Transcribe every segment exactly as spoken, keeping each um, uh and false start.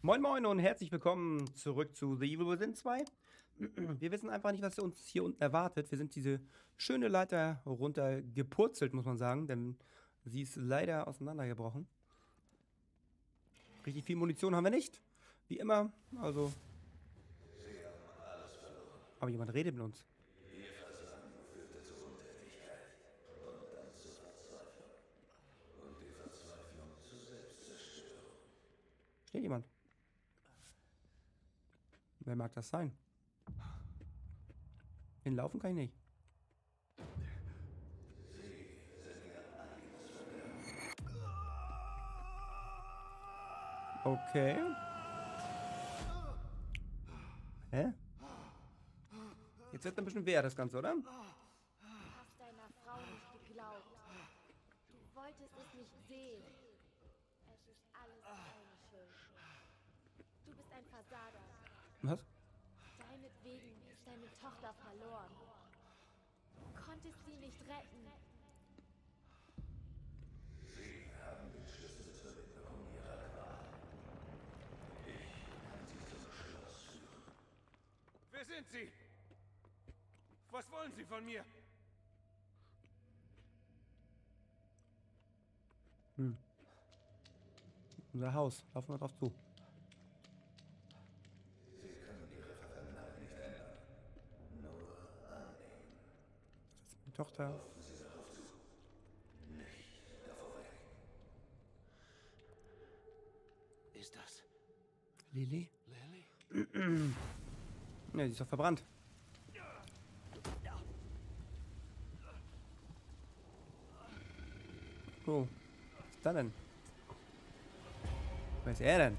Moin Moin und herzlich willkommen zurück zu The Evil Within zwei. Wir wissen einfach nicht, was uns hier unten erwartet. Wir sind diese schöne Leiter runtergepurzelt, muss man sagen, denn sie ist leider auseinandergebrochen. Richtig viel Munition haben wir nicht, wie immer, also... Aber jemand redet mit uns. Steht jemand? Wer mag das sein? Hinlaufen kann ich nicht. Okay. Hä? Jetzt wird ein bisschen wer das Ganze, oder? Du hast deiner Frau nicht geglaubt. Du wolltest es nicht sehen. Es ist alles deine Schuld. Du bist ein Versager. Was? Deinetwegen ist deine Tochter verloren. Du konntest sie nicht retten. Sie haben den Schlüssel zur Linderung ihrer Qual. Ich kann sie zum Schloss führen. Wer sind Sie? Was wollen Sie von mir? Hm. Unser Haus. Laufen wir drauf zu. Sie können ihre Vergangenheit nicht ändern. Nur annehmen. Das ist meine Tochter. Laufen Sie darauf zu. Nicht davor weg. Ist das Lili? Lily? Ja, die ist doch verbrannt. Oh, was ist da denn? Wer ist er denn?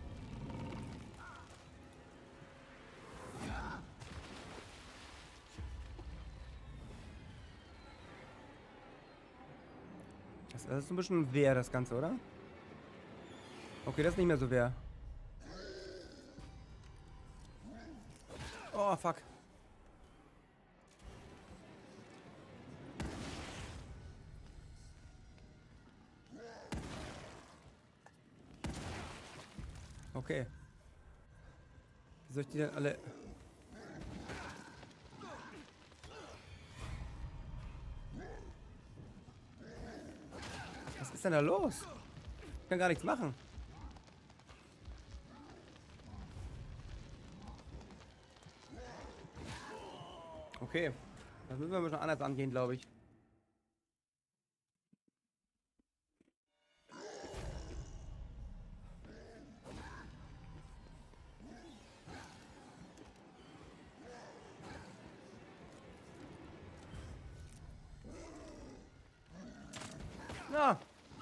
Das ist ein bisschen wer, das Ganze, oder? Okay, das ist nicht mehr so wer. Oh, fuck. Okay. Wie soll ich die denn alle... Was ist denn da los? Ich kann gar nichts machen. Okay. Das müssen wir schon anders angehen, glaube ich. Na!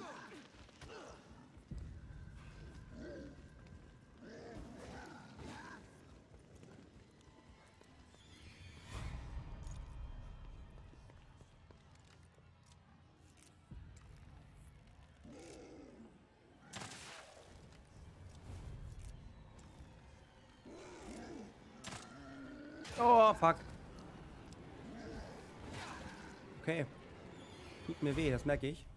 Oh, fuck. Okay. Tut mir weh, das merke ich.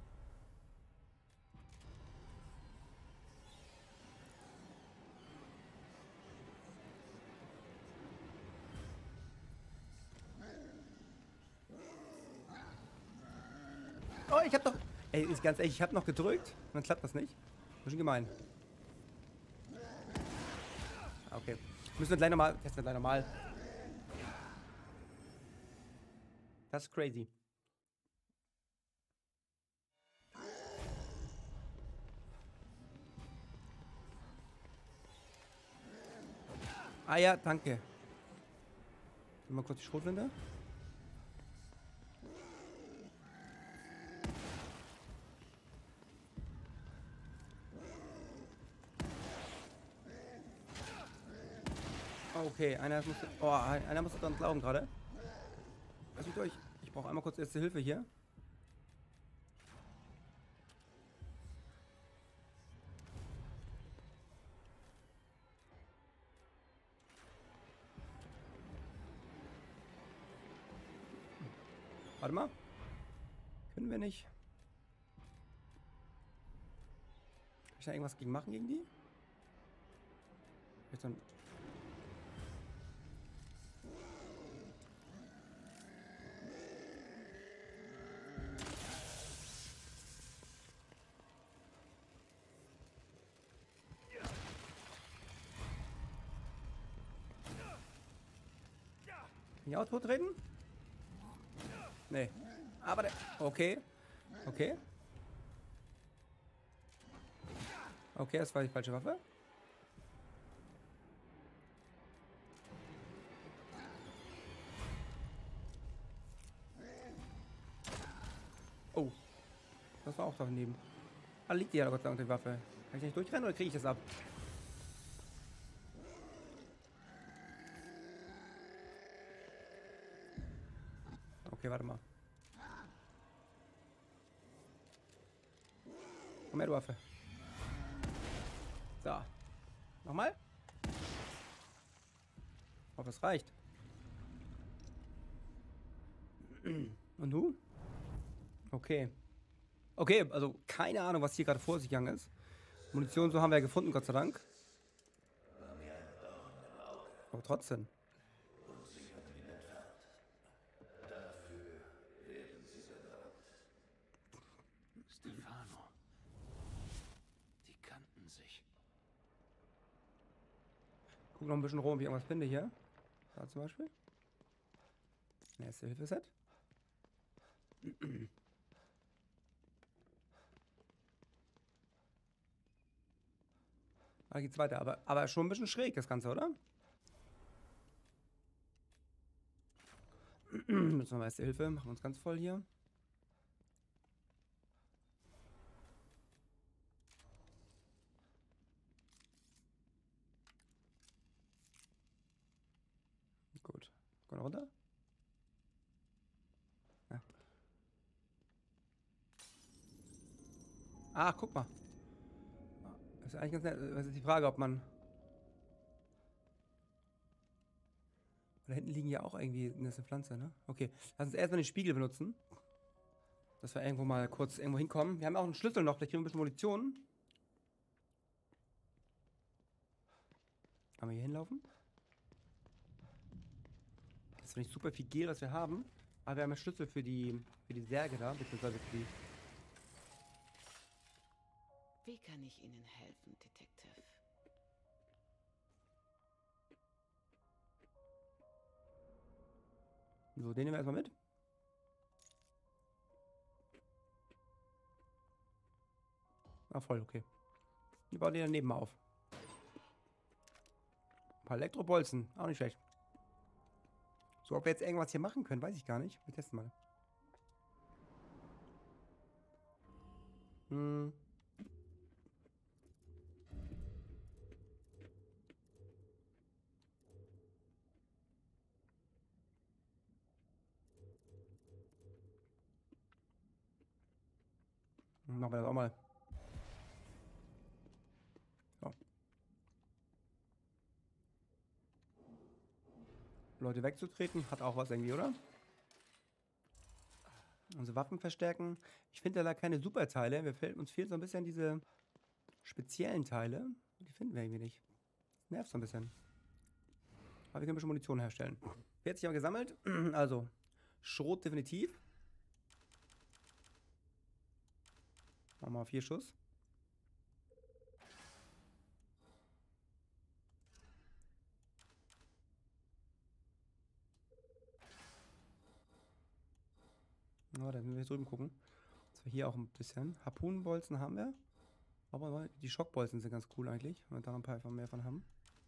Oh, ich hab doch... Ey, ist ganz ehrlich, ich hab noch gedrückt. Und dann klappt das nicht. Bisschen gemein. Okay. Müssen wir gleich nochmal... Testen wir gleich nochmal. Das ist crazy. Ah ja, danke. Mal kurz die Schrotflinte. Okay, einer muss... Oh, einer muss dran glauben gerade. Lass mich durch. Ich brauche einmal kurz erste Hilfe hier. Warte mal. Können wir nicht... Kann ich da irgendwas gegen machen gegen die? Jetzt dann. Kann ich auch tot treten? Nee. Aber der. Okay. Okay. Okay, das war die falsche Waffe. Oh. Das war auch daneben. Ah, liegt die ja Gott sei Dank die Waffe. Kann ich nicht durchrennen oder kriege ich das ab? Okay, warte mal. Komm her, du Waffe. So. Nochmal. Ich hoffe, das reicht. Und du? Okay. Okay, also keine Ahnung, was hier gerade vor sich gegangen ist. Munition, so haben wir ja gefunden, Gott sei Dank. Aber trotzdem. Stefano. Die kannten sich. Guck noch ein bisschen rum, ob ich irgendwas finde hier. Da zum Beispiel. Erste Hilfe-Set. Da geht's weiter, aber, aber schon ein bisschen schräg das Ganze, oder? Jetzt noch mal Erste Hilfe, machen wir uns ganz voll hier. Gut. Kommt runter. Ja. Ah, guck mal. Das ist eigentlich ganz nett. Das ist die Frage, ob man... Da hinten liegen ja auch irgendwie eine Pflanze, ne? Okay, lass uns erstmal den Spiegel benutzen. Dass wir irgendwo mal kurz irgendwo hinkommen. Wir haben auch einen Schlüssel noch, vielleicht kriegen wir ein bisschen Munition. Kann man hier hinlaufen? Das ist nicht super viel Gel, was wir haben. Aber wir haben einen Schlüssel für die, für die Särge da, beziehungsweise für die... Wie kann ich Ihnen helfen, Detective? So, den nehmen wir erstmal mit. Ah, voll, okay. Die bauen den daneben mal auf. Ein paar Elektrobolzen, auch nicht schlecht. So, ob wir jetzt irgendwas hier machen können, weiß ich gar nicht. Wir testen mal. Hm. Machen wir das auch mal. So. Leute wegzutreten, hat auch was irgendwie, oder? Unsere Waffen verstärken. Ich finde da keine Superteile. Wir fehlt, uns fehlt so ein bisschen diese speziellen Teile. Die finden wir irgendwie nicht. Das nervt so ein bisschen. Aber wir können schon Munition herstellen. vierzig haben wir gesammelt. Also, Schrot definitiv. Machen wir mal vier Schuss. Oh, da müssen wir drüben gucken. Das war hier auch ein bisschen. Harpunenbolzen haben wir. Aber die Schockbolzen sind ganz cool eigentlich. Wenn wir da ein paar einfach mehr von haben.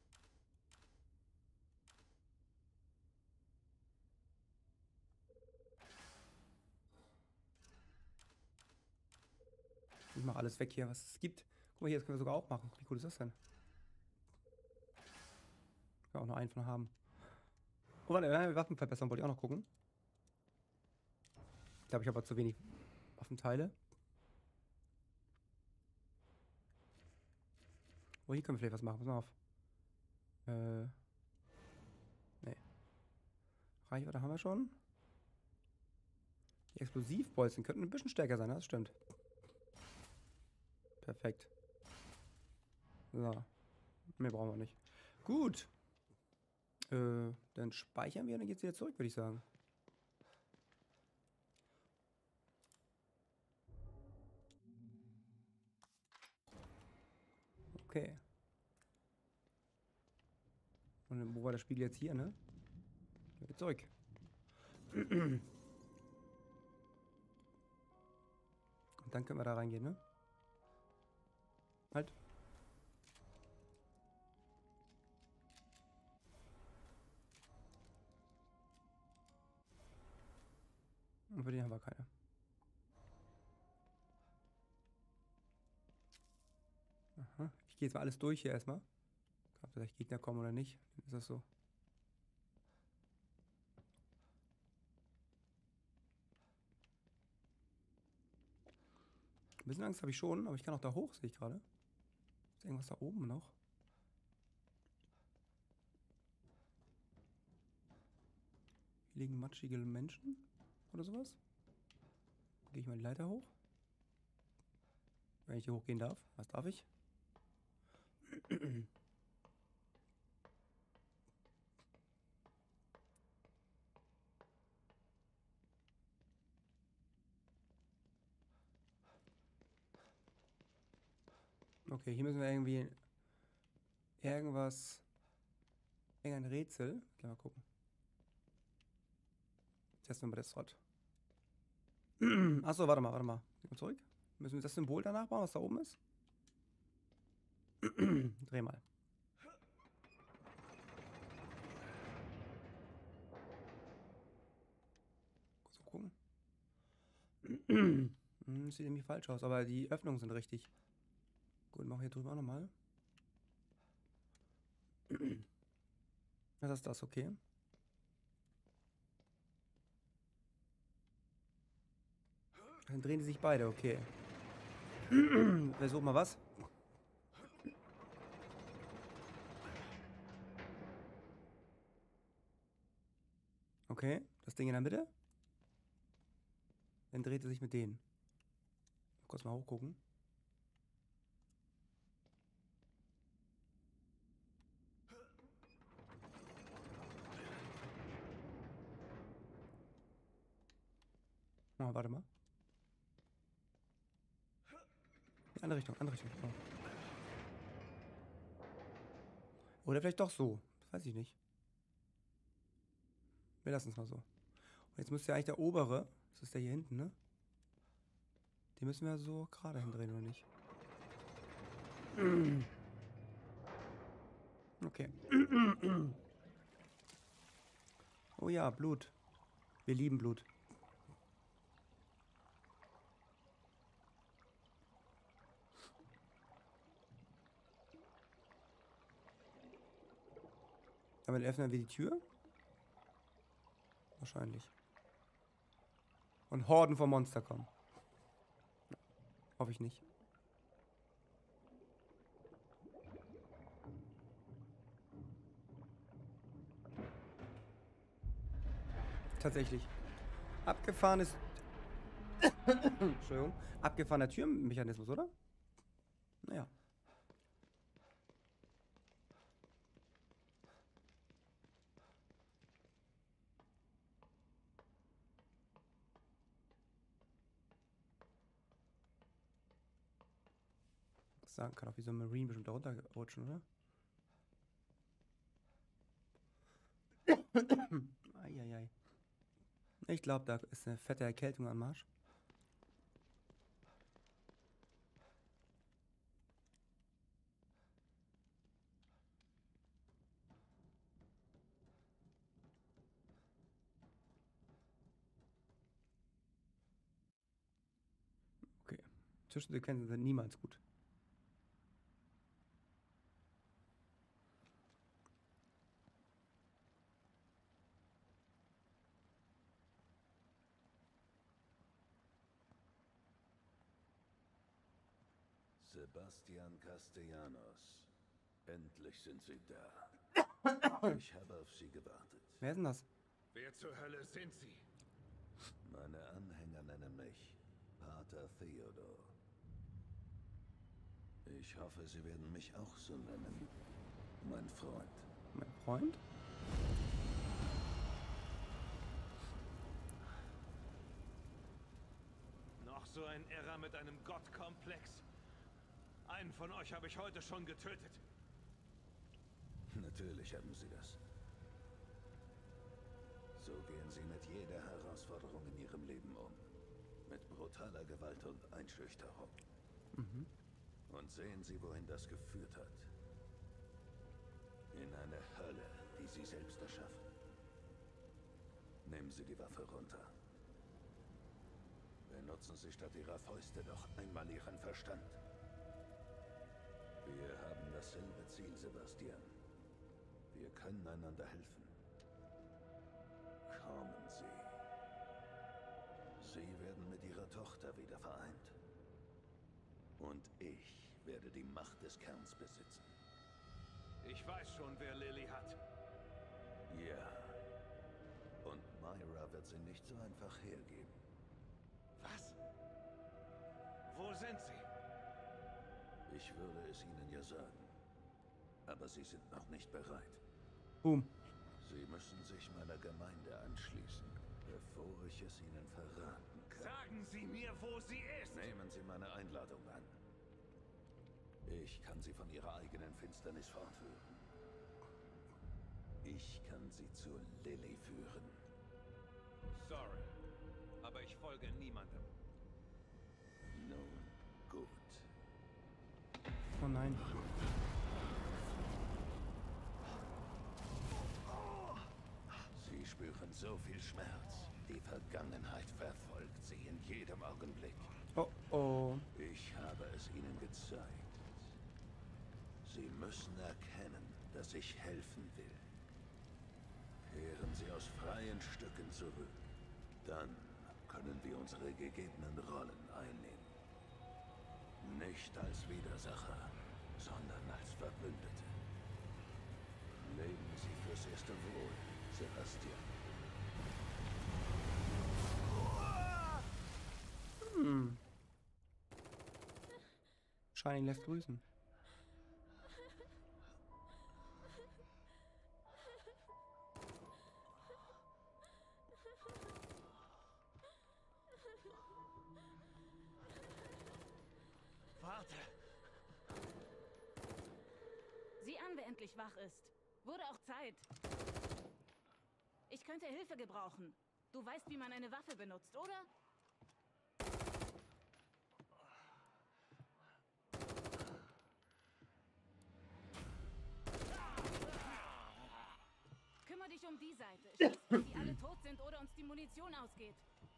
Ich mache alles weg hier, was es gibt. Guck mal hier, das können wir sogar auch machen. Wie cool ist das denn? Ich kann auch noch einen von haben. Oh, warte, ja, Waffen verbessern wollte ich auch noch gucken. Ich glaube, ich habe aber zu wenig Waffenteile. Oh, hier können wir vielleicht was machen. Pass mal auf. Äh. Nee. Reichweite haben wir schon. Die Explosivbolzen könnten ein bisschen stärker sein, das stimmt. Perfekt. So. Mehr brauchen wir nicht. Gut. Äh, dann speichern wir und dann geht's wieder zurück, würde ich sagen. Okay. Und wo war der Spiegel jetzt hier, ne? Gehen wir zurück. Und dann können wir da reingehen, ne? Halt. Und für den haben wir keine. Aha. Ich gehe jetzt mal alles durch hier erstmal. Ob vielleicht Gegner kommen oder nicht. Dann ist das so. Ein bisschen Angst habe ich schon, aber ich kann auch da hoch, sehe ich gerade. Ist irgendwas da oben noch? Hier liegen matschige Menschen oder sowas. Gehe ich mal die Leiter hoch. Wenn ich hier hochgehen darf. Was darf ich? Okay, hier müssen wir irgendwie irgendwas. Irgendein Rätsel. Mal gucken. Testen wir mal das Rot. Achso, warte mal, warte mal. Gehen wir zurück. Müssen wir das Symbol danach bauen, was da oben ist? Dreh mal. So gucken. hm, sieht irgendwie falsch aus, aber die Öffnungen sind richtig. Gut, machen wir hier drüber auch nochmal. Das ist das, okay. Dann drehen die sich beide, okay. Versuch mal was. Okay, das Ding in der Mitte. Dann dreht er sich mit denen. Kurz mal hochgucken. Oh, warte mal. Die andere Richtung, andere Richtung. Oh. Oder vielleicht doch so. Das weiß ich nicht. Wir lassen es mal so. Und jetzt müsste ja eigentlich der obere, das ist der hier hinten, ne? Den müssen wir so gerade hindrehen, oder nicht? Okay. Oh ja, Blut. Wir lieben Blut. Aber dann öffnen wir die Tür? Wahrscheinlich. Und Horden von Monster kommen. Hoffe ich nicht. Tatsächlich. Abgefahrenes... Entschuldigung. Abgefahrener Türmechanismus, oder? Naja. Sagen kann auch wie so ein Marine bestimmt da runterrutschen, oder? Eieiei. Ich glaube, da ist eine fette Erkältung am Marsch. Okay. Zwischensequenzen sind niemals gut. Sebastian Castellanos. Endlich sind Sie da. Ich habe auf Sie gewartet. Wer ist denn das? Wer zur Hölle sind Sie? Meine Anhänger nennen mich Pater Theodor. Ich hoffe, Sie werden mich auch so nennen. Mein Freund. Mein Freund? Noch so ein Irrer mit einem Gottkomplex. Einen von euch habe ich heute schon getötet. Natürlich haben Sie das. So gehen Sie mit jeder Herausforderung in Ihrem Leben um. Mit brutaler Gewalt und Einschüchterung. Mhm. Und sehen Sie, wohin das geführt hat. In eine Hölle, die Sie selbst erschaffen. Nehmen Sie die Waffe runter. Benutzen Sie statt Ihrer Fäuste doch einmal Ihren Verstand. Wir haben dasselbe Ziel, Sebastian. Wir können einander helfen. Kommen Sie. Sie werden mit Ihrer Tochter wieder vereint. Und ich werde die Macht des Kerns besitzen. Ich weiß schon, wer Lily hat. Ja. Und Myra wird sie nicht so einfach hergeben. Was? Wo sind sie? Ich würde es Ihnen ja sagen. Aber Sie sind noch nicht bereit. Boom. Sie müssen sich meiner Gemeinde anschließen, bevor ich es Ihnen verraten kann. Sagen Sie mir, wo sie ist! Nehmen Sie meine Einladung an. Ich kann Sie von Ihrer eigenen Finsternis fortführen. Ich kann Sie zu Lily führen. Sorry, aber ich folge niemandem. Nun, gut. Oh nein. Sie spüren so viel Schmerz. Die Vergangenheit verfolgt Sie in jedem Augenblick. Oh oh. Ich habe es Ihnen gezeigt. Sie müssen erkennen, dass ich helfen will. Kehren Sie aus freien Stücken zurück. Dann können wir unsere gegebenen Rollen einnehmen. Nicht als Widersacher, sondern als Verbündete. Leben Sie fürs erste Wohl, Sebastian. Hm. Shining lässt grüßen. Warte! Sieh an, wer endlich wach ist. Wurde auch Zeit. Ich könnte Hilfe gebrauchen. Du weißt, wie man eine Waffe benutzt, oder? Kümmere dich um die Seite. Schieß, wenn die alle tot sind oder uns die Munition ausgeht.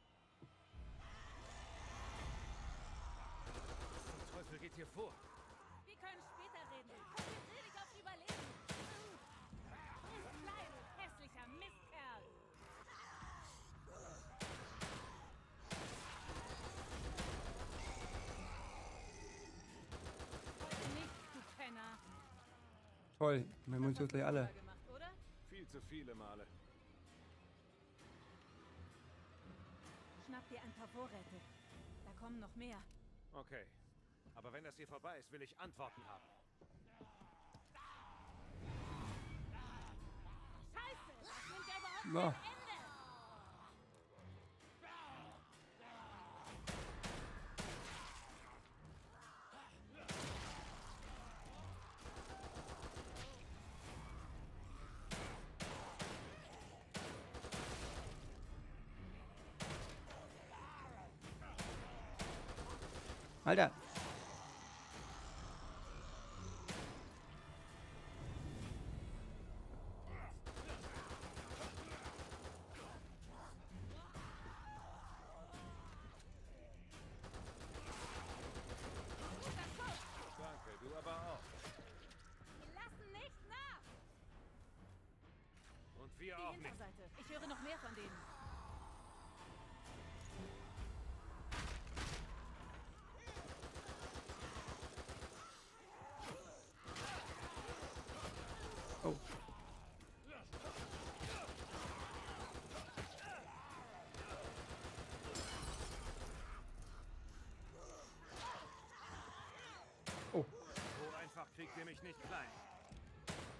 Was zum Teufel geht hier vor? Wir können später reden. Konzentrier dich aufs Überleben. Friss Fleisch, hässlicher Mistkerl. Heute nicht, du Penner. Toll. Meine Munition ist gleich alle. Gemacht, oder? Viel zu viele Male. Schnapp dir ein paar Vorräte. Da kommen noch mehr. Okay. Aber wenn das hier vorbei ist, will ich Antworten haben. Scheiße! Das nimmt ja überhaupt Na. kein Ende! Alter. Danke, du aber auch. Wir lassen nicht nach! Und wir Die auch nicht. Hinterseite. Ich höre noch mehr von denen. Oh. Oh. So einfach kriegt ihr mich nicht klein.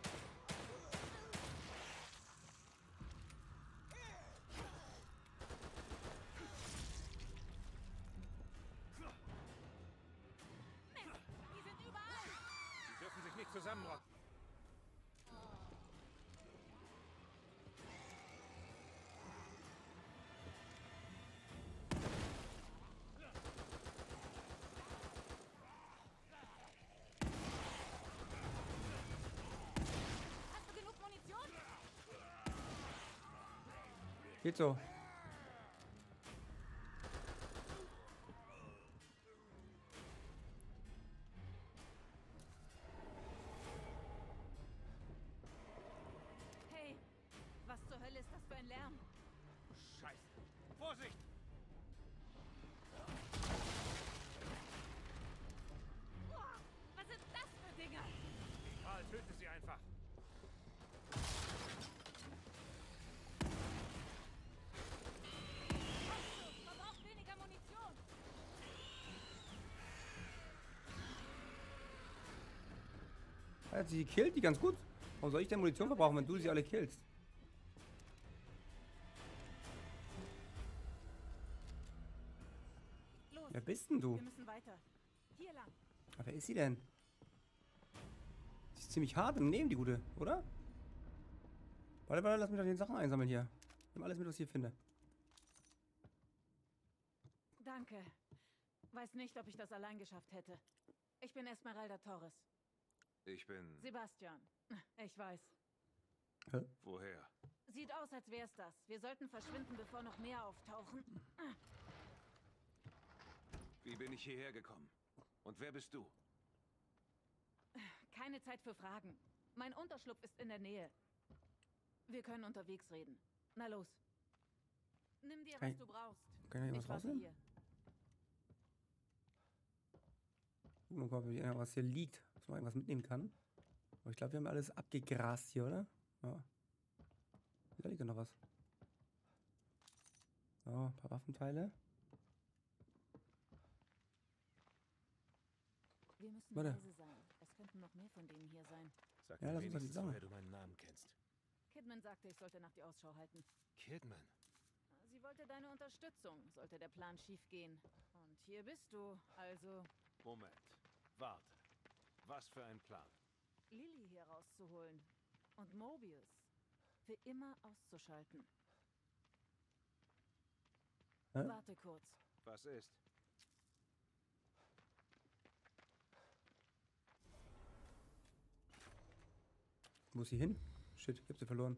Geht so. Hey, was zur Hölle ist das für ein Lärm? Scheiße. Vorsicht! Boah, was sind das für Dinger? Karl, töte sie einfach. Man braucht weniger Munition. Er hat sie gekillt, die ganz gut. Warum soll ich denn Munition verbrauchen, wenn du sie alle killst? Los, Wer bist denn du? wir müssen weiter. Hier lang. Aber wer ist sie denn? Sie ist ziemlich hart im Nehmen, die Gute, oder? Warte, warte, lass mich doch die Sachen einsammeln hier. Ich nehme alles mit, was ich hier finde. Danke. Weiß nicht, ob ich das allein geschafft hätte. Ich bin Esmeralda Torres. Ich bin... Sebastian. Ich weiß. Hä? Woher? Sieht aus, als wär's das. Wir sollten verschwinden, bevor noch mehr auftauchen. Wie bin ich hierher gekommen? Und wer bist du? Keine Zeit für Fragen. Mein Unterschlupf ist in der Nähe. Wir können unterwegs reden. Na los. Nimm dir, Kann was ich- du brauchst. Kann ich Ich was warte rausnehmen? hier. Gucken wir mal, ob hier was hier liegt, dass man irgendwas mitnehmen kann. Aber ich glaube, wir haben alles abgegrast hier, oder? Ja. Da liegt ja noch was. So, ein paar Waffenteile. Wir müssen Warte. leise sein. Es könnten noch mehr von denen hier sein. Sag Ja, mir lass uns mal die wenigstens, Sachen. woher du meinen Namen kennst. Kidman sagte, ich sollte nach dir Ausschau halten. Kidman. Sie wollte deine Unterstützung, sollte der Plan schief gehen. Und hier bist du, also Moment. Warte. Was für ein Plan? Lilly hier rauszuholen. Und Mobius für immer auszuschalten. Hä? Warte kurz. Was ist? Wo ist sie hin? Shit, ich hab sie verloren.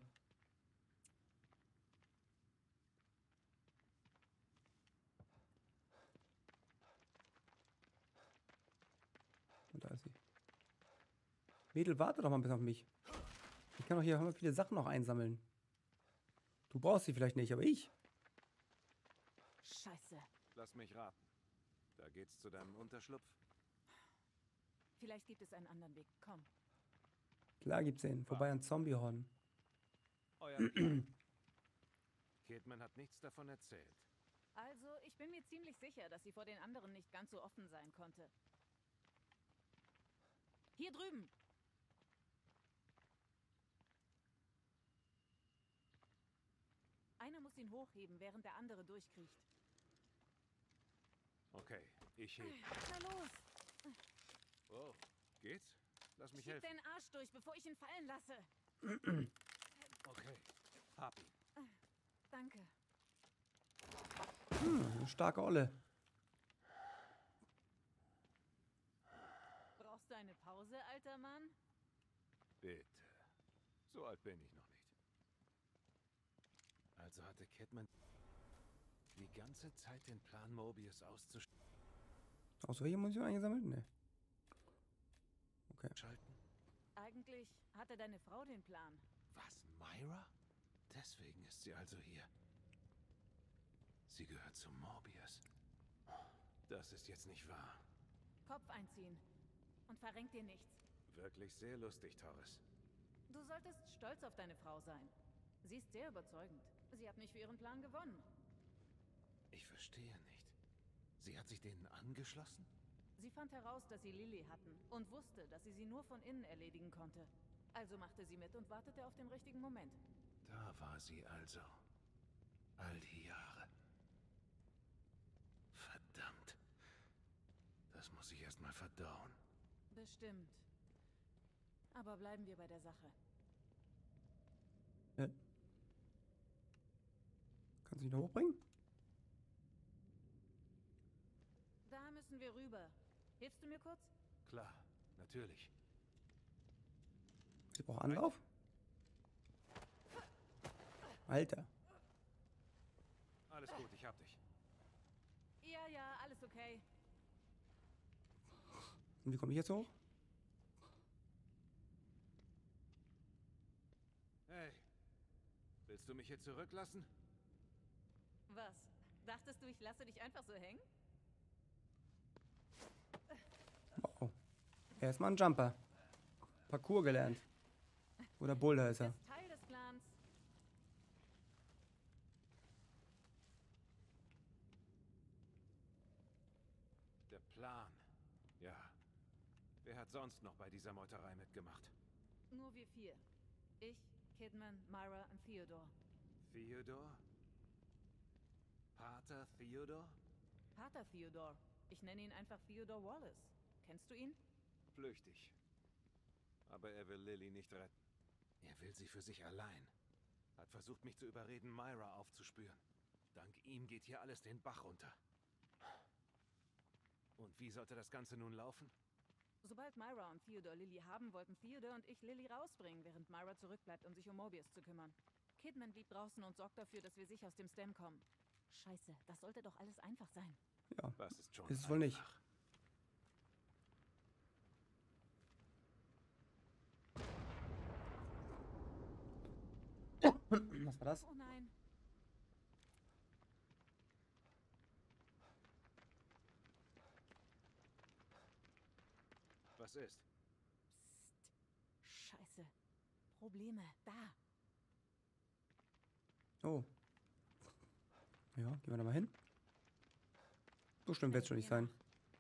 Und da ist sie. Mädel, warte doch mal ein bisschen auf mich. Ich kann doch hier haben viele Sachen noch einsammeln. Du brauchst sie vielleicht nicht, aber ich. Scheiße. Lass mich raten. Da geht's zu deinem Unterschlupf? Vielleicht gibt es einen anderen Weg. Komm. Klar gibt's den. Vorbei an Zombiehorden. Euer Plan. Kidman hat nichts davon erzählt. Also, ich bin mir ziemlich sicher, dass sie vor den anderen nicht ganz so offen sein konnte. Hier drüben. Einer muss ihn hochheben, während der andere durchkriecht. Okay, ich heb. Na los, Oh, geht's? Lass mich schieb helfen. den Arsch durch, bevor ich ihn fallen lasse. Okay, hab ihn. Danke. Hm, eine starke Olle. Brauchst du eine Pause, alter Mann? Bitte. So alt bin ich noch nicht. Also hatte Kidman die ganze Zeit den Plan, Mobius auszuschalten. Aus welcher Munition eingesammelt? Nee. Okay. Eigentlich hatte deine Frau den Plan. Was, Myra? Deswegen ist sie also hier. Sie gehört zu Mobius. Das ist jetzt nicht wahr. Kopf einziehen. Und verrenk dir nichts. Wirklich sehr lustig, Torres. Du solltest stolz auf deine Frau sein. Sie ist sehr überzeugend. Sie hat mich für ihren Plan gewonnen. Ich verstehe nicht. Sie hat sich denen angeschlossen? Sie fand heraus, dass sie Lilly hatten und wusste, dass sie sie nur von innen erledigen konnte. Also machte sie mit und wartete auf den richtigen Moment. Da war sie also. All die Jahre. Verdammt. Das muss ich erst mal verdauen. Bestimmt. Aber bleiben wir bei der Sache. Ja. Kannst du mich noch hochbringen? Da müssen wir rüber. Hilfst du mir kurz? Klar, natürlich. Sie braucht Anlauf? Alter. Alles gut, ich hab dich. Ja, ja, alles okay. Und wie komme ich jetzt hoch? Hey, willst du mich hier zurücklassen? Was? Dachtest du, ich lasse dich einfach so hängen? Wow. Er ist mal ein Jumper. Parkour gelernt. Oder Boulder ist Du er. bist Teil des Plans. Der Plan. Ja. Wer hat sonst noch bei dieser Meuterei mitgemacht? Nur wir vier. Ich, Kidman, Myra und Theodore. Theodore? Pater Theodore? Pater Theodore. Ich nenne ihn einfach Theodore Wallace. Kennst du ihn? Flüchtig. Aber er will Lily nicht retten. Er will sie für sich allein. Hat versucht, mich zu überreden, Myra aufzuspüren. Dank ihm geht hier alles den Bach runter. Und wie sollte das Ganze nun laufen? Sobald Myra und Theodore Lily haben, wollten Theodore und ich Lily rausbringen, während Myra zurückbleibt, um sich um Mobius zu kümmern. Kidman blieb draußen und sorgt dafür, dass wir sicher aus dem Stem kommen. Scheiße, das sollte doch alles einfach sein. Ja, Was ist schon ist es wohl nicht. einfach? Was war das? Oh nein. Was ist? Psst. Scheiße. Probleme. Da. Oh. Ja, gehen wir da mal hin. So schlimm wird es schon nicht sein.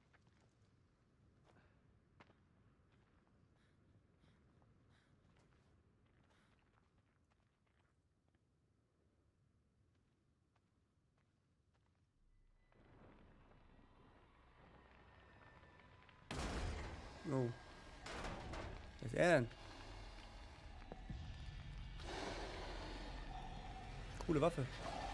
Oh. Wer ist er denn? Coole Waffe.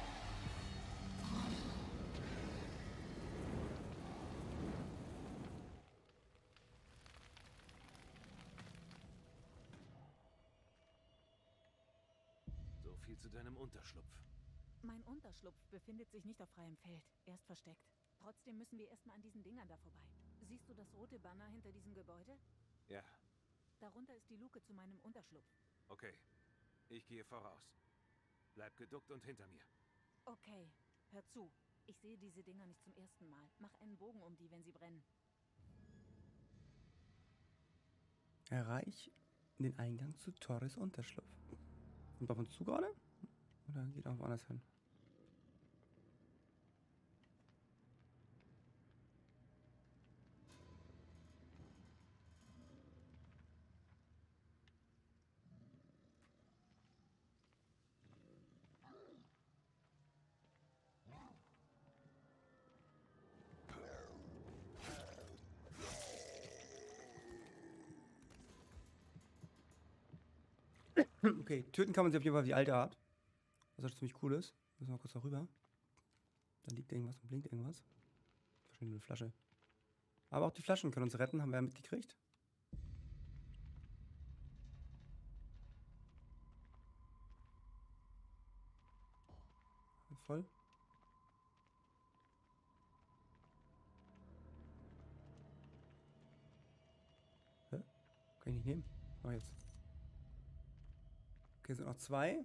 So viel zu deinem Unterschlupf. Mein Unterschlupf befindet sich nicht auf freiem Feld. Er ist versteckt. Trotzdem müssen wir erstmal an diesen Dingern da vorbei. Siehst du das rote Banner hinter diesem Gebäude? Ja, Darunter ist die Luke zu meinem Unterschlupf. okay. Ich gehe voraus. Bleib geduckt und hinter mir. Okay, hör zu. Ich sehe diese Dinger nicht zum ersten Mal. Mach einen Bogen um die, wenn sie brennen. Erreich den Eingang zu Torres Unterschlupf. Kommt auf uns zu gerade? Oder geht er woanders hin? Okay, töten kann man sie auf jeden Fall wie alte Art. Was auch ziemlich cool ist. Müssen wir mal kurz darüber. Da liegt irgendwas und blinkt irgendwas. Wahrscheinlich eine Flasche. Aber auch die Flaschen können uns retten, haben wir ja mitgekriegt. Voll. Hä? Kann ich nicht nehmen. Oh, jetzt. Okay, sind noch zwei.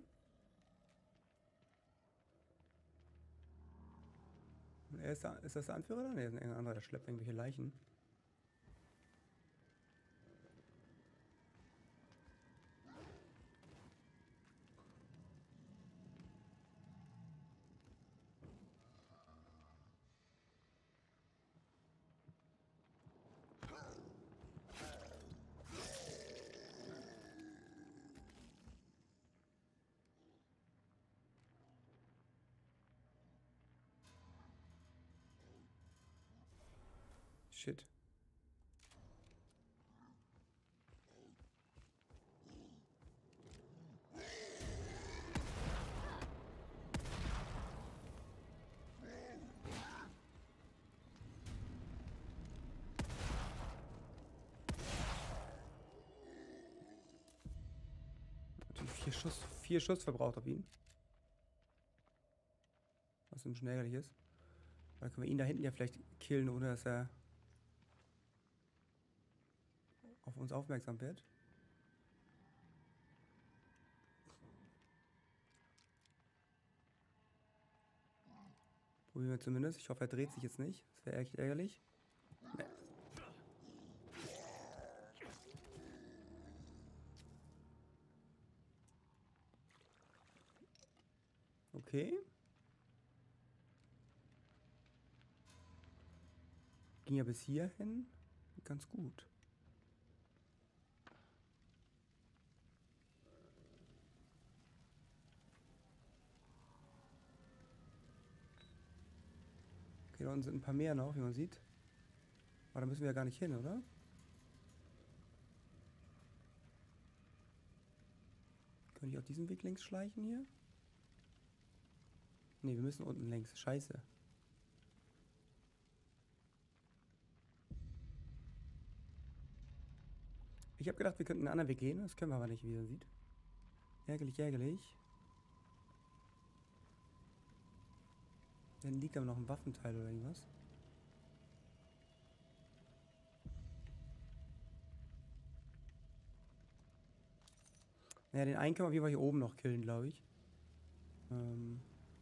Und er ist, da, ist das der Anführer da? Ne, ist ein anderer, der schleppt irgendwelche Leichen. Shit. Natürlich vier Schuss, vier Schuss verbraucht auf ihn. Was Was ein bisschen ärgerlich ist. Weil können wir ihn da hinten ja vielleicht killen, ohne dass er auf uns aufmerksam wird. Probieren wir zumindest. Ich hoffe, er dreht sich jetzt nicht. Das wäre echt ärgerlich. Nee. Okay. Ging ja bis hierhin ganz gut. Okay, da unten sind ein paar mehr noch, wie man sieht. Aber da müssen wir ja gar nicht hin, oder? Kann ich auf diesem Weg längs schleichen hier? Ne, wir müssen unten längs. Scheiße. Ich habe gedacht, wir könnten einen anderen Weg gehen. Das können wir aber nicht, wie man sieht. Ärgerlich, ärgerlich. Dann liegt aber noch ein Waffenteil oder irgendwas. Naja, den einen können wir auf jeden Fall hier oben noch killen, glaube ich. Ähm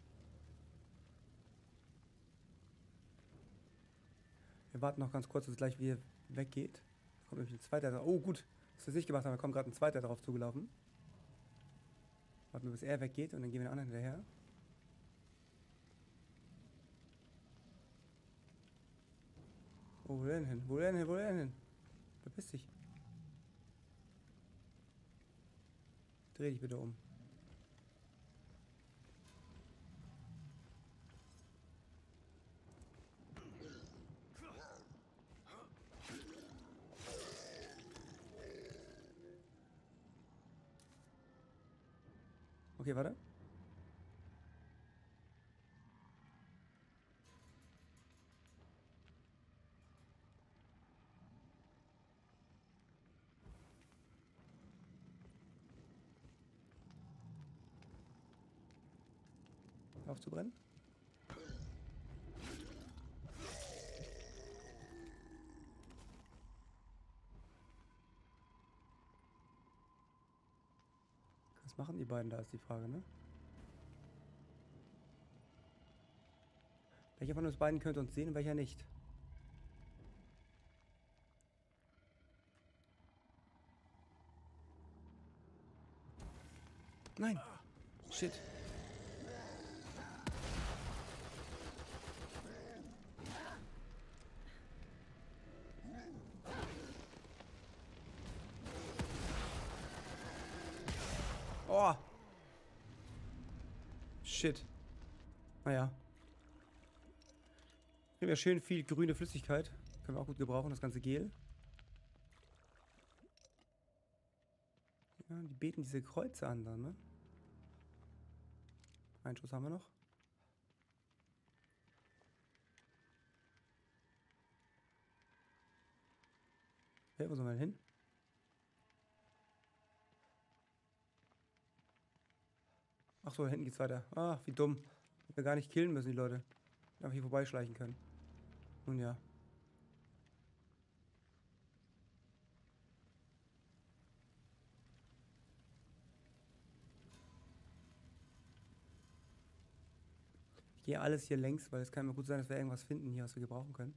wir warten noch ganz kurz, dass es gleich wieder weggeht. Da kommt nämlich ein zweiter. Oh, gut, dass wir es nicht gemacht haben. Da kommt gerade ein zweiter drauf zugelaufen. Warten wir, bis er weggeht und dann gehen wir den anderen hinterher. Oh, wo denn hin? Wo denn hin? Wo denn hin? Verpiss dich. Dreh dich bitte um. Okay, warte. Aufzubrennen. Was machen die beiden da, ist die Frage, ne? Welcher von uns beiden könnte uns sehen und welcher nicht? Nein! Shit! Oh! Shit. Naja. Hier haben wir schön viel grüne Flüssigkeit. Können wir auch gut gebrauchen, das ganze Gel. Ja, die beten diese Kreuze an dann, ne? Einen Schuss haben wir noch. Okay, wo sollen wir denn hin? Ach so, da hinten geht's weiter. Ach, wie dumm. Hätten wir gar nicht killen müssen, die Leute. Einfach hier vorbeischleichen können. Nun ja. Ich gehe alles hier längs, weil es kann mir gut sein, dass wir irgendwas finden hier, was wir gebrauchen können.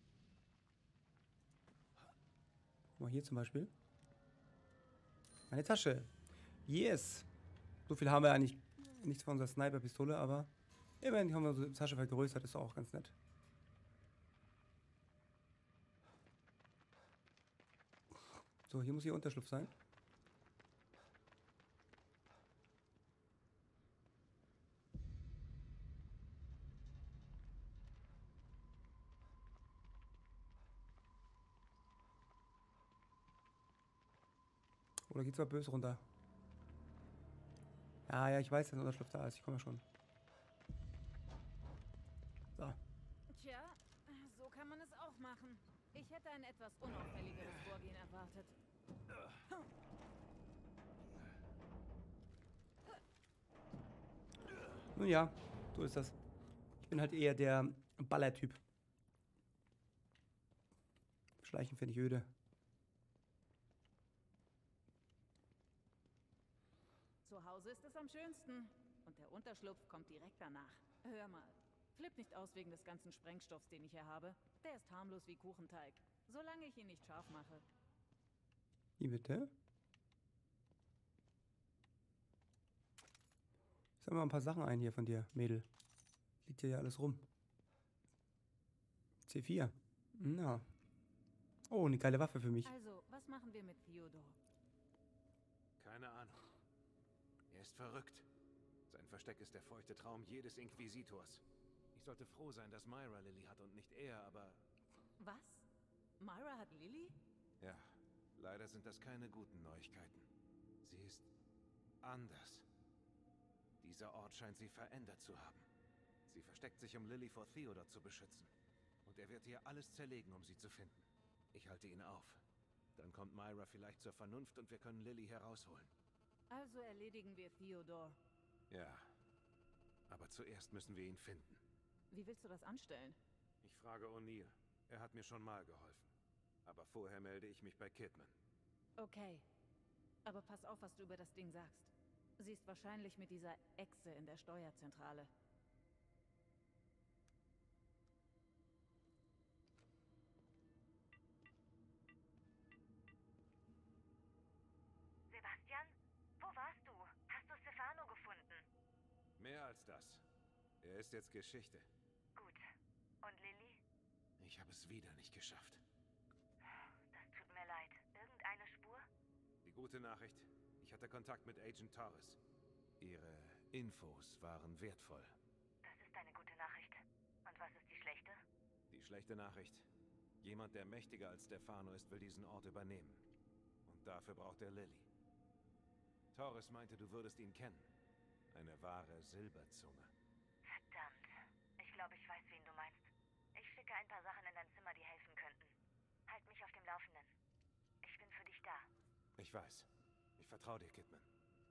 Guck mal hier zum Beispiel. Eine Tasche. Yes. So viel haben wir eigentlich nicht von unserer Sniper-Pistole, aber immerhin haben wir unsere Tasche vergrößert, ist auch ganz nett. So, hier muss hier Unterschlupf sein. Oder geht's mal böse runter? Ja, ja, ich weiß, dass ein Unterschlupf da ist. Ich komme ja schon. So. Tja, so kann man es auch machen. Ich hätte ein etwas unauffälligeres Vorgehen erwartet. Nun ja, so ist das. bin halt eher der Ballertyp. Schleichen finde ich öde. Zu Hause ist es am schönsten. Und der Unterschlupf kommt direkt danach. Hör mal. Flipp nicht aus wegen des ganzen Sprengstoffs, den ich hier habe. Der ist harmlos wie Kuchenteig. Solange ich ihn nicht scharf mache. Wie bitte? Ich sag mal ein paar Sachen ein hier von dir, Mädel. Liegt hier ja alles rum. C vier. Na. Oh, eine geile Waffe für mich. Also, was machen wir mit Theodor? Keine Ahnung. Er ist verrückt. Sein Versteck ist der feuchte Traum jedes Inquisitors. Ich sollte froh sein, dass Myra Lily hat und nicht er, aber... Was? Myra hat Lily? Ja, leider sind das keine guten Neuigkeiten. Sie ist anders. Dieser Ort scheint sie verändert zu haben. Sie versteckt sich, um Lily vor Theodor zu beschützen. Und er wird hier alles zerlegen, um sie zu finden. Ich halte ihn auf. Dann kommt Myra vielleicht zur Vernunft und wir können Lily herausholen. Also erledigen wir Theodor. Ja, aber zuerst müssen wir ihn finden. Wie willst du das anstellen? Ich frage O'Neill. Er hat mir schon mal geholfen. Aber vorher melde ich mich bei Kidman. Okay. Aber pass auf, was du über das Ding sagst. Sie ist wahrscheinlich mit dieser Echse in der Steuerzentrale. Sebastian? Wo warst du? Hast du Stefano gefunden? Mehr als das. Er ist jetzt Geschichte. Gut. Und Lily? Ich habe es wieder nicht geschafft. Das tut mir leid. Irgendeine Spur? Die gute Nachricht, ich hatte Kontakt mit Agent Torres. Ihre Infos waren wertvoll. Das ist eine gute Nachricht. Und was ist die schlechte? Die schlechte Nachricht, jemand, der mächtiger als Stefano ist, will diesen Ort übernehmen. Und dafür braucht er Lily. Torres meinte, du würdest ihn kennen. Eine wahre Silberzunge. Verdammt. Ich glaube, ich weiß, wen du meinst. Ich schicke ein paar Sachen in dein Zimmer, die helfen könnten. Halt mich auf dem Laufenden. Ich bin für dich da. Ich weiß. Ich vertraue dir, Kidman.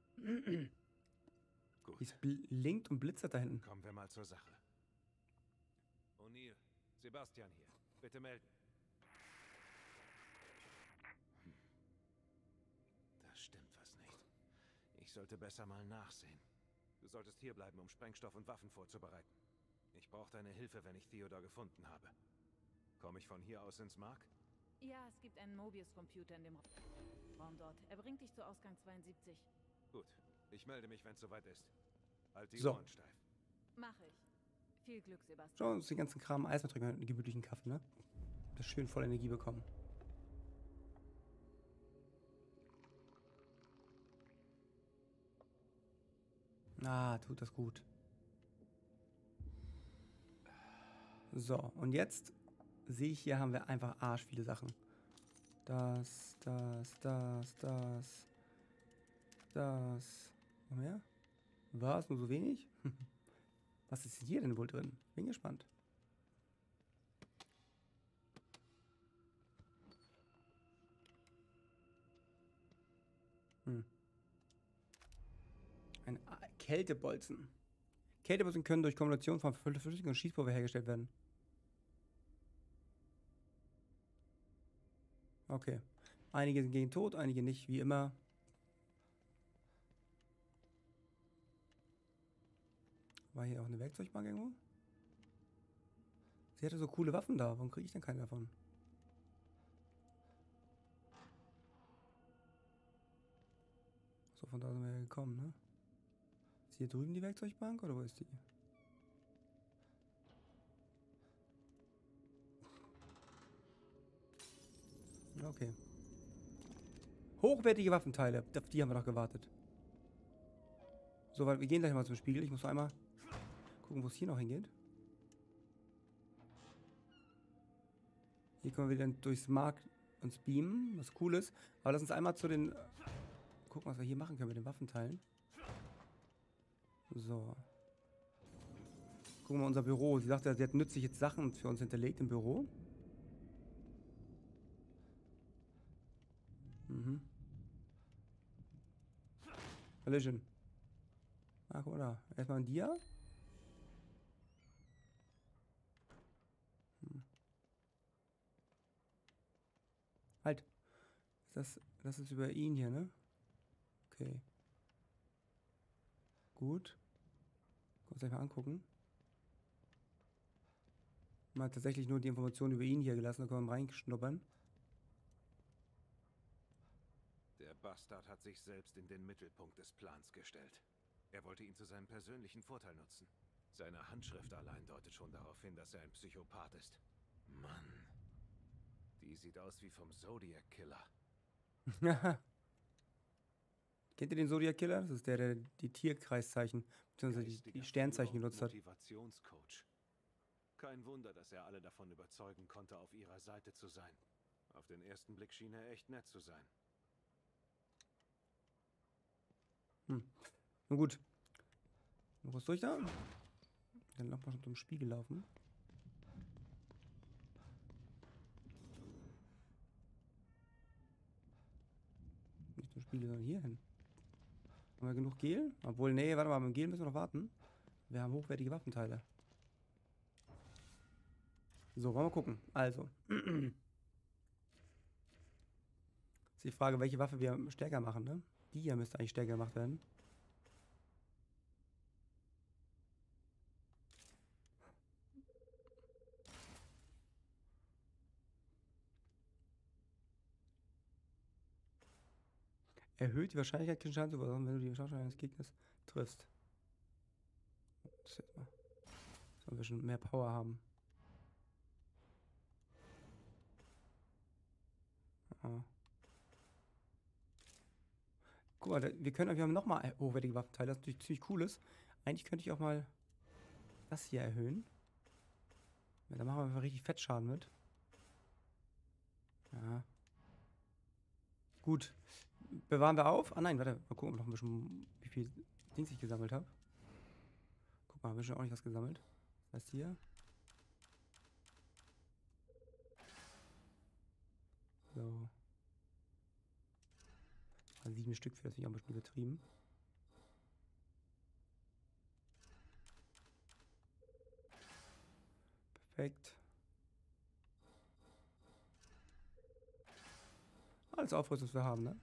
Gut. Es blinkt und blitzert da hinten. Kommen wir mal zur Sache. O'Neill, Sebastian hier. Bitte melden. Hm. Da stimmt was nicht. Ich sollte besser mal nachsehen. Du solltest hierbleiben, um Sprengstoff und Waffen vorzubereiten. Ich brauche deine Hilfe, wenn ich Theodor gefunden habe. Komme ich von hier aus ins Mark? Ja, es gibt einen Mobius-Computer in dem Raum dort. Er bringt dich zu Ausgang zweiundsiebzig. Gut. Ich melde mich, wenn es soweit ist. Halt die So. Ohren steif. Mach ich. Viel Glück, Sebastian. Schauen wir uns den ganzen Kram Eis mal trinken, einen gemütlichen Kaffee, ne? Das schön voll Energie bekommen. Ah, tut das gut. So, und jetzt sehe ich, hier haben wir einfach arsch viele Sachen. Das, das, das, das, das. Noch mehr? Was? Nur so wenig? Was ist hier denn wohl drin? Bin gespannt. Hm. Ein A- Kältebolzen. Kältebolzen können durch Kombination von Flüssigkeit und Schießpulver hergestellt werden. Okay. Einige sind gegen Tod, einige nicht, wie immer. War hier auch eine Werkzeugbank irgendwo? Sie hatte so coole Waffen da. Warum kriege ich denn keine davon? So, von da sind wir ja gekommen, ne? Ist hier drüben die Werkzeugbank oder wo ist die? Okay. Hochwertige Waffenteile. Auf die haben wir doch gewartet. So, weil wir gehen gleich mal zum Spiegel. Ich muss noch einmal gucken, wo es hier noch hingeht. Hier können wir wieder durchs Mark uns beamen, was cool ist. Aber lass uns einmal zu den... Gucken, was wir hier machen können mit den Waffenteilen. So. Gucken wir mal unser Büro. Sie sagte, sie hat nützliche Sachen für uns hinterlegt im Büro. Mhm. Hallöchen. Ah, guck mal da. Erstmal ein Dia. Das, das ist über ihn hier, ne? Okay. Gut. Kurz einfach angucken. Man hat tatsächlich nur die Informationen über ihn hier gelassen, da können wir mal reinschnuppern. Der Bastard hat sich selbst in den Mittelpunkt des Plans gestellt. Er wollte ihn zu seinem persönlichen Vorteil nutzen. Seine Handschrift allein deutet schon darauf hin, dass er ein Psychopath ist. Mann. Die sieht aus wie vom Zodiac Killer. Kennt ihr den Zodiac Killer? Das ist der, der die Tierkreiszeichen bzw. die, die Sternzeichen genutzt hat. Motivationscoach. Kein Wunder, dass er alle davon überzeugen konnte, auf ihrer Seite zu sein. Auf den ersten Blick schien er echt nett zu sein. Hm. Nun gut. Noch was durch da? Dann noch mal zum Spiegel laufen. Nicht zum Spiegel, sondern hier hin. Haben wir genug Gel? Obwohl, nee, warte mal, mit dem Gel müssen wir noch warten. Wir haben hochwertige Waffenteile. So, wollen wir gucken. Also. Ist die Frage, welche Waffe wir stärker machen, ne? Die hier müsste eigentlich stärker gemacht werden. Erhöht die Wahrscheinlichkeit, kritischen Schaden zu verursachen, wenn du die Schauspieler eines Gegners triffst. Das jetzt mal. Sollen wir schon mehr Power haben. Ah. Guck mal, wir können, wir haben nochmal hochwertige Waffenteile, das natürlich ziemlich cool ist. Eigentlich könnte ich auch mal das hier erhöhen. Ja, da machen wir einfach richtig Fettschaden mit. Ja. Gut. Bewahren wir auf. Ah nein, warte. Mal gucken, noch ein bisschen, wie viel Dings ich gesammelt habe. Guck mal, haben wir schon auch nicht was gesammelt. Das heißt hier. So. Also sieben Stück für das finde ich auch ein bisschen übertrieben. Perfekt. Alles Aufrüstung, was wir haben, ne?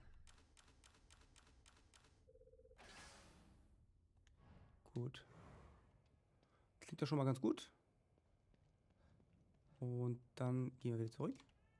Gut. Klingt doch schon mal ganz gut. Und dann gehen wir wieder zurück.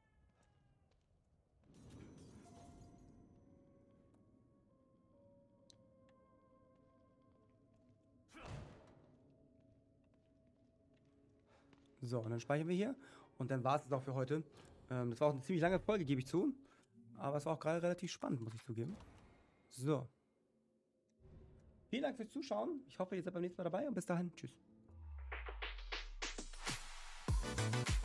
So, und dann speichern wir hier. Und dann war es auch für heute. Ähm, das war auch eine ziemlich lange Folge, gebe ich zu. Aber es war auch gerade relativ spannend, muss ich zugeben. So. Vielen Dank fürs Zuschauen. Ich hoffe, ihr seid beim nächsten Mal dabei. Und bis dahin. Tschüss.